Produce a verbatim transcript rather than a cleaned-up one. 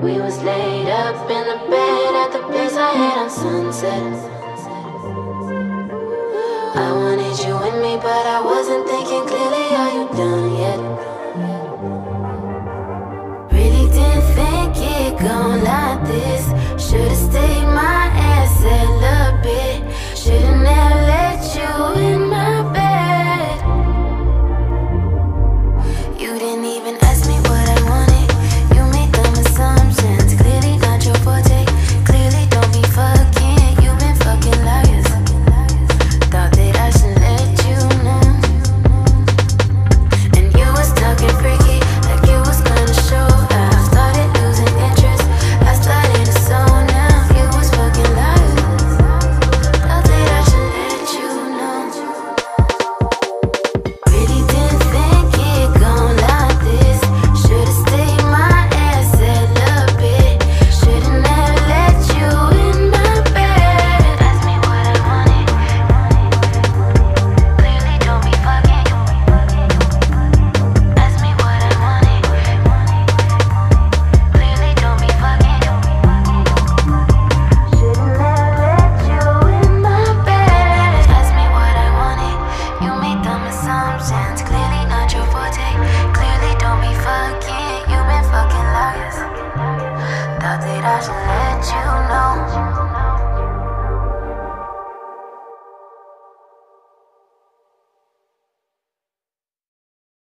We was laid up in the bed at the place I had on Sunset. I wanted you with me, but I wasn't thinking clearly. Are you done yet? Really didn't think it gon' like this.